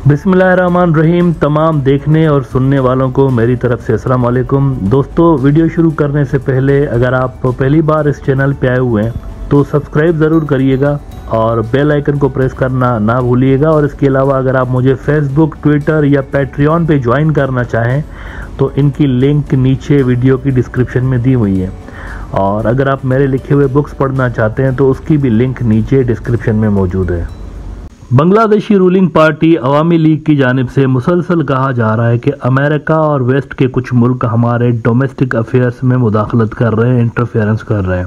बिस्मिल्लाहिर्रहमानिर्रहीम। तमाम देखने और सुनने वालों को मेरी तरफ से अस्सलाम वालेकुम। दोस्तों, वीडियो शुरू करने से पहले अगर आप पहली बार इस चैनल पे आए हुए हैं तो सब्सक्राइब ज़रूर करिएगा और बेल आइकन को प्रेस करना ना भूलिएगा। और इसके अलावा अगर आप मुझे फेसबुक, ट्विटर या पैट्रियन पे ज्वाइन करना चाहें तो इनकी लिंक नीचे वीडियो की डिस्क्रिप्शन में दी हुई है। और अगर आप मेरे लिखे हुए बुक्स पढ़ना चाहते हैं तो उसकी भी लिंक नीचे डिस्क्रिप्शन में मौजूद है। Bangladeshi ruling party Awami league की जानिब से मुसलसल कहा जा रहा है कि अमेरिका और वेस्ट के कुछ मुल्क हमारे डोमेस्टिक अफेयर्स में मुदाखलत कर रहे हैं, इंटरफेरेंस कर रहे हैं।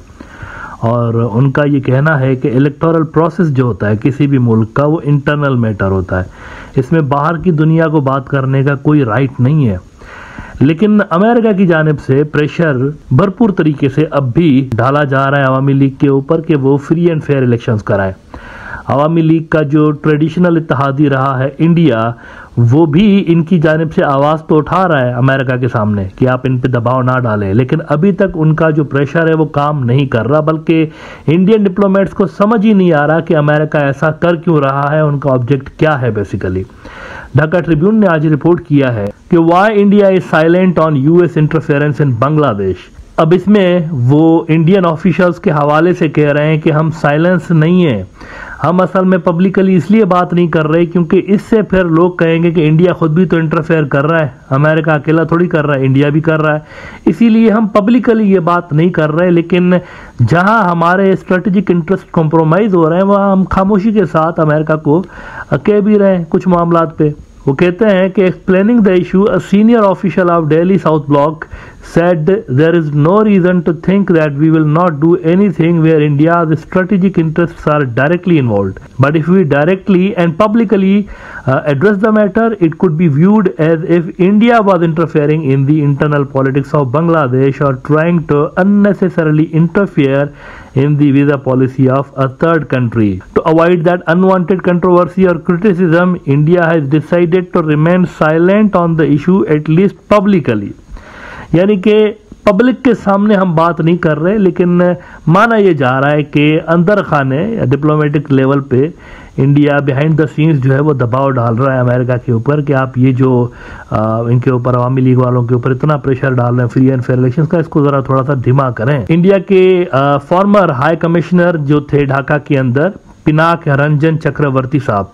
और उनका ये कहना है कि इलेक्टोरल प्रोसेस जो होता है किसी भी मुल्क का, वो इंटरनल मैटर होता है, इसमें बाहर की दुनिया को बात करने का कोई राइट नहीं है। लेकिन अमेरिका की जानिब से प्रेशर भरपूर तरीके से अब भी डाला जा रहा है अवामी लीग के ऊपर कि वो फ्री एंड फेयर इलेक्शंस कराए। अवामी लीग का जो ट्रेडिशनल इत्तेहादी रहा है इंडिया, वो भी इनकी जानिब से आवाज़ तो उठा रहा है अमेरिका के सामने कि आप इन पे दबाव ना डालें, लेकिन अभी तक उनका जो प्रेशर है वो काम नहीं कर रहा। बल्कि इंडियन डिप्लोमेट्स को समझ ही नहीं आ रहा कि अमेरिका ऐसा कर क्यों रहा है, उनका ऑब्जेक्ट क्या है बेसिकली। ढाका ट्रिब्यून ने आज रिपोर्ट किया है कि why India is silent on US interference in Bangladesh. अब इसमें वो इंडियन ऑफिशियल्स के हवाले से कह रहे हैं कि हम साइलेंस नहीं है, हम असल में पब्लिकली इसलिए बात नहीं कर रहे क्योंकि इससे फिर लोग कहेंगे कि इंडिया खुद भी तो इंटरफेयर कर रहा है, अमेरिका अकेला थोड़ी कर रहा है, इंडिया भी कर रहा है, इसीलिए हम पब्लिकली ये बात नहीं कर रहे। लेकिन जहां हमारे स्ट्रेटेजिक इंटरेस्ट कॉम्प्रोमाइज हो रहे हैं वहां हम खामोशी के साथ अमेरिका को कह भी रहे हैं कुछ मामलात पे। वो कहते हैं कि explaining the issue, a senior official of Delhi south block said there is no reason to think that we will not do anything where India's strategic interests are directly involved. But if we directly and publicly address the matter, it could be viewed as if India was interfering in the internal politics of Bangladesh or trying to unnecessarily interfere in the visa policy of a third country. To avoid that unwanted controversy or criticism, India has decided to remain silent on the issue, at least publicly. यानी कि public के सामने हम बात नहीं कर रहे, लेकिन माना यह जा रहा है कि अंदर खाने या डिप्लोमेटिक लेवल पे इंडिया बिहाइंड द सीन्स जो है वो दबाव डाल रहा है अमेरिका के ऊपर कि आप ये जो इनके ऊपर अवामी लीग वालों के ऊपर इतना प्रेशर डाल रहे हैं फ्री एंड फेयर इलेक्शंस का, इसको जरा थोड़ा सा धीमा करें। इंडिया के फॉर्मर हाई कमिश्नर जो थे ढाका के अंदर, पिनाक रंजन चक्रवर्ती साहब,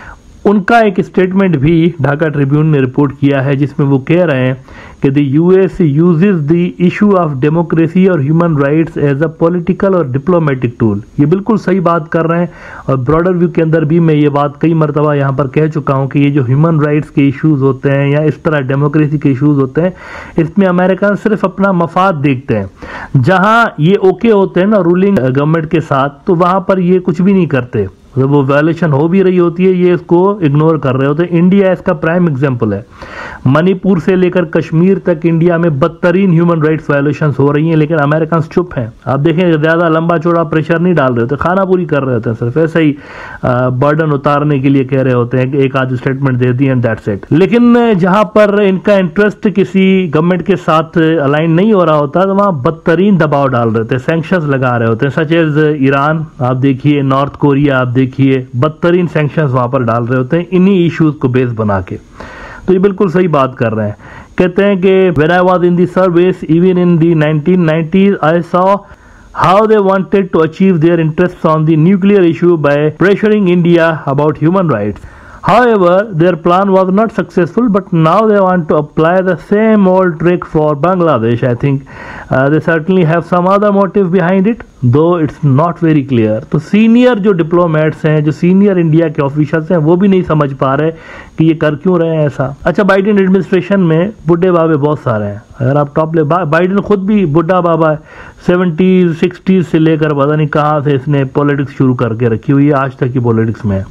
उनका एक स्टेटमेंट भी ढाका ट्रिब्यून ने रिपोर्ट किया है जिसमें वो कह रहे हैं कि the US uses the issue of democracy और human rights as a political और डिप्लोमेटिक टूल। ये बिल्कुल सही बात कर रहे हैं और ब्रॉडर व्यू के अंदर भी मैं ये बात कई मरतबा यहाँ पर कह चुका हूँ कि ये जो ह्यूमन राइट्स के इश्यूज होते हैं या इस तरह डेमोक्रेसी के इश्यूज होते हैं, इसमें अमेरिका सिर्फ अपना मफाद देखते हैं। जहाँ ये ओके होते हैं ना रूलिंग गवर्नमेंट के साथ, तो वहाँ पर ये कुछ भी नहीं करते, जब वो वायलेशन हो भी रही होती है ये इसको इग्नोर कर रहे होते हैं। इंडिया इसका प्राइम एग्जांपल है। मणिपुर से लेकर कश्मीर तक इंडिया में बदतरीन ह्यूमन राइट्स वायलेशंस हो रही हैं, लेकिन अमेरिकन चुप हैं। आप देखें, ज्यादा लंबा चौड़ा प्रेशर नहीं डाल रहे होते, खाना पूरी कर रहे होते हैं, सिर्फ ऐसे ही बर्डन उतारने के लिए कह रहे होते हैं कि एक आध स्टेटमेंट दे दी एंड दैट्स इट। लेकिन जहां पर इनका इंटरेस्ट किसी गवर्नमेंट के साथ अलाइन नहीं हो रहा होता तो वहां बदतरीन दबाव डाल रहे होते हैं, सैंक्शंस लगा रहे होते हैं, सच एज ईरान आप देखिए, नॉर्थ कोरिया आप देखिए, बदतरीन सैंक्शंस वहां पर डाल रहे होते हैं इन्हीं इश्यूज को बेस बना के। तो ये बिल्कुल सही बात कर रहे हैं। कहते हैं कि when I was in the service even in the 1990s I saw how they wanted to achieve their interests on the nuclear issue by pressuring India about human rights. However, their plan was not successful, but now they want to apply the same old trick for Bangladesh. I think they certainly have some other motive behind it, though it's not very clear. तो senior जो diplomats हैं, जो senior India के officers हैं, वो भी नहीं समझ पा रहे कि ये कर क्यों रहे हैं ऐसा। अच्छा, बाइडेन एडमिनिस्ट्रेशन में बुढ़े बाबे बहुत सारे हैं। अगर आप टॉप ले, बाइडेन खुद भी बुढ़ा बाबा है, 70s 60s से लेकर पता नहीं कहाँ से इसने पॉलिटिक्स शुरू करके रखी हुई है, आज तक की पॉलिटिक्स में।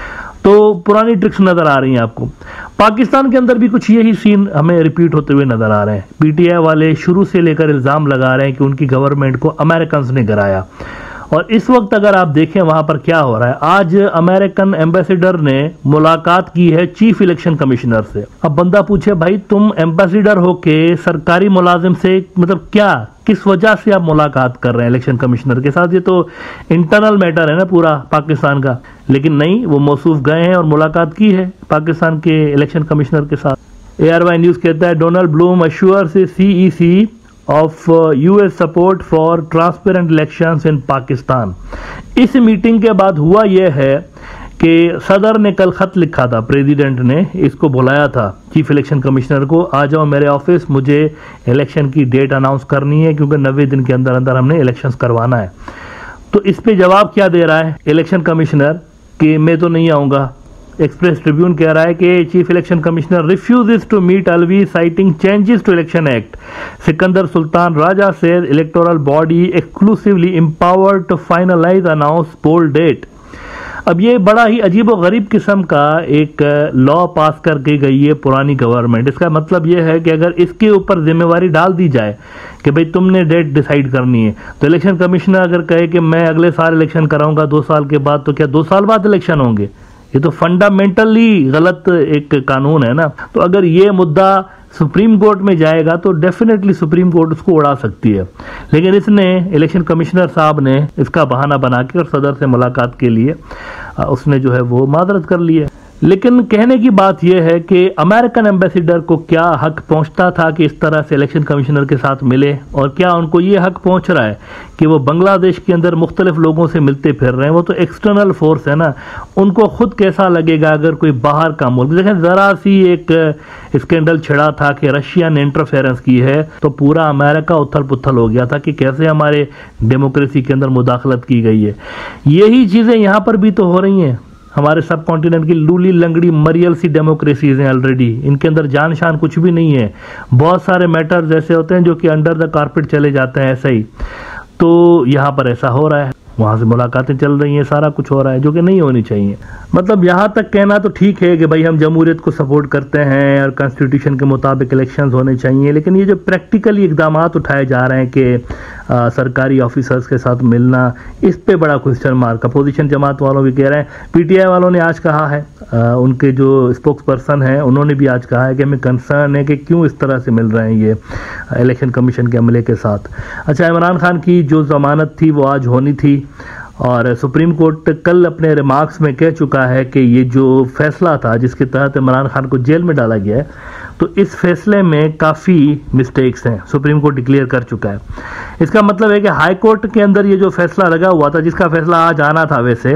तो पुरानी ट्रिक्स नजर आ रही हैं आपको। पाकिस्तान के अंदर भी कुछ यही सीन हमें रिपीट होते हुए नजर आ रहे हैं। पीटीआई वाले शुरू से लेकर इल्जाम लगा रहे हैं कि उनकी गवर्नमेंट को अमेरिकन ने गिराया, और इस वक्त अगर आप देखें वहां पर क्या हो रहा है। आज अमेरिकन एम्बेसडर ने मुलाकात की है चीफ इलेक्शन कमिश्नर से। अब बंदा पूछे, भाई तुम एम्बेसडर होके सरकारी मुलाजिम से मतलब क्या किस वजह से आप मुलाकात कर रहे हैं इलेक्शन कमिश्नर के साथ? ये तो इंटरनल मैटर है ना पूरा पाकिस्तान का। लेकिन नहीं, वो मौसूफ गए हैं और मुलाकात की है पाकिस्तान के इलेक्शन कमिश्नर के साथ। ARY न्यूज कहता है Donald Blome assures CEC of US support for transparent elections in Pakistan. इस मीटिंग के बाद हुआ यह है कि सदर ने कल खत लिखा था, प्रेसिडेंट ने इसको बुलाया था चीफ इलेक्शन कमिश्नर को, आ जाओ मेरे ऑफिस, मुझे इलेक्शन की डेट अनाउंस करनी है क्योंकि 90 दिन के अंदर अंदर हमने इलेक्शंस करवाना है। तो इस पे जवाब क्या दे रहा है इलेक्शन कमिश्नर कि मैं तो नहीं आऊँगा। एक्सप्रेस ट्रिब्यून कह रहा है कि chief election commissioner refuses to meet Alvi citing changes to election act. Sikandar Sultan Raja said electoral body exclusively empowered to finalise announce poll date. अब ये बड़ा ही अजीब व गरीब किस्म का एक लॉ पास करके गई है पुरानी गवर्नमेंट। इसका मतलब ये है कि अगर इसके ऊपर जिम्मेवारी डाल दी जाए कि भाई तुमने डेट डिसाइड करनी है, तो इलेक्शन कमिश्नर अगर कहे कि मैं अगले साल इलेक्शन कराऊंगा 2 साल के बाद, तो क्या 2 साल बाद इलेक्शन होंगे? ये तो फंडामेंटली गलत एक कानून है ना। तो अगर ये मुद्दा सुप्रीम कोर्ट में जाएगा तो डेफिनेटली सुप्रीम कोर्ट उसको उड़ा सकती है। लेकिन इसने इलेक्शन कमिश्नर साहब ने इसका बहाना बना के और सदर से मुलाकात के लिए उसने जो है वो माजरत कर ली है। लेकिन कहने की बात यह है कि अमेरिकन एम्बेसडर को क्या हक पहुंचता था कि इस तरह से इलेक्शन कमिश्नर के साथ मिले, और क्या उनको ये हक पहुंच रहा है कि वो बांग्लादेश के अंदर मुख्तलिफ लोगों से मिलते फिर रहे हैं? वो तो एक्सटर्नल फोर्स है ना, उनको खुद कैसा लगेगा अगर कोई बाहर का मुल्क, देखें ज़रा सी एक स्कैंडल छिड़ा था कि रशिया ने इंटरफेरेंस की है तो पूरा अमेरिका उथल पुथल हो गया था कि कैसे हमारे डेमोक्रेसी के अंदर मुदाखलत की गई है। यही चीज़ें यहाँ पर भी तो हो रही हैं। हमारे सब कॉन्टिनेंट की लूली लंगड़ी मरियल सी डेमोक्रेसीज हैं ऑलरेडी, इनके अंदर जान शान कुछ भी नहीं है। बहुत सारे मैटर्स ऐसे होते हैं जो कि अंडर द कारपेट चले जाते हैं ऐसा ही। तो यहाँ पर ऐसा हो रहा है, वहाँ से मुलाकातें चल रही हैं, सारा कुछ हो रहा है जो कि नहीं होनी चाहिए। मतलब यहाँ तक कहना तो ठीक है कि भाई हम जमहूरियत को सपोर्ट करते हैं और कॉन्स्टिट्यूशन के मुताबिक इलेक्शंस होने चाहिए, लेकिन ये जो प्रैक्टिकली इकदाम उठाए जा रहे हैं कि सरकारी ऑफिसर्स के साथ मिलना, इस पे बड़ा क्वेश्चन मार्क। अपोजिशन जमात वालों भी कह रहे हैं, PTI वालों ने आज कहा है, उनके जो स्पोक्स पर्सन हैं उन्होंने भी आज कहा है कि हमें कंसर्न है कि क्यों इस तरह से मिल रहे हैं ये इलेक्शन कमीशन के अमले के साथ। अच्छा, इमरान खान की जो जमानत थी वो आज होनी थी और सुप्रीम कोर्ट कल अपने रिमार्क्स में कह चुका है कि ये जो फैसला था जिसके तहत इमरान खान को जेल में डाला गया है, तो इस फैसले में काफ़ी मिस्टेक्स हैं, सुप्रीम कोर्ट डिक्लेयर कर चुका है। इसका मतलब है कि हाई कोर्ट के अंदर ये जो फैसला लगा हुआ था, जिसका फैसला आज आना था वैसे,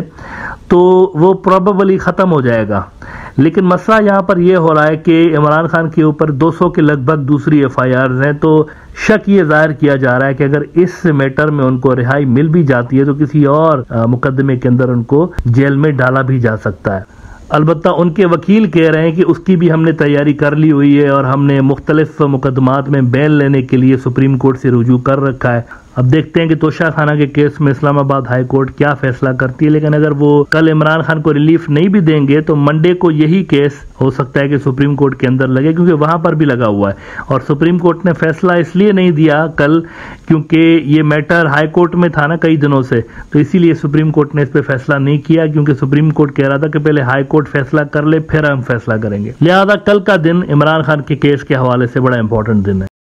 तो वो प्रोबेबली ख़त्म हो जाएगा। लेकिन मसला यहाँ पर यह हो रहा है कि इमरान खान के ऊपर 200 के लगभग दूसरी FIRs हैं, तो शक ये जाहिर किया जा रहा है कि अगर इस मैटर में उनको रिहाई मिल भी जाती है तो किसी और मुकदमे के अंदर उनको जेल में डाला भी जा सकता है। अलबत्ता उनके वकील कह रहे हैं कि उसकी भी हमने तैयारी कर ली हुई है और हमने मुख्तलिफ मुकदमात में बेल लेने के लिए सुप्रीम कोर्ट से रुजू कर रखा है। अब देखते हैं कि तोशा खाना के केस में इस्लामाबाद हाई कोर्ट क्या फैसला करती है। लेकिन अगर वो कल इमरान खान को रिलीफ नहीं भी देंगे तो मंडे को यही केस हो सकता है कि सुप्रीम कोर्ट के अंदर लगे, क्योंकि वहां पर भी लगा हुआ है। और सुप्रीम कोर्ट ने फैसला इसलिए नहीं दिया कल क्योंकि ये मैटर हाई कोर्ट में था ना कई दिनों से, तो इसीलिए सुप्रीम कोर्ट ने इस पर फैसला नहीं किया, क्योंकि सुप्रीम कोर्ट कह रहा था कि पहले हाई कोर्ट फैसला कर ले फिर हम फैसला करेंगे। लिहाजा कल का दिन इमरान खान के केस के हवाले से बड़ा इंपॉर्टेंट दिन है।